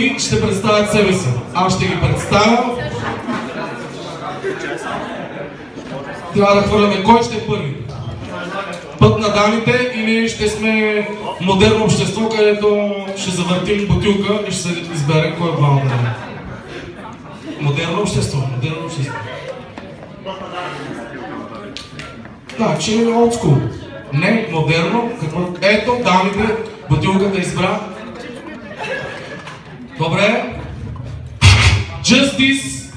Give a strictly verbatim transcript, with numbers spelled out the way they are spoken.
първи ще представят себе си. Аз ще ги представя. Трябва да хвърляме кой ще е първи. Път на дамите или ще сме модерно общество, където ще завъртим бутилка и ще се избере кой е главно да е. Модерно общество, модерно общество. Да, че е old school. Не, модерно. Какво? Ето, дамите, бутилката избра. Добре. Justice.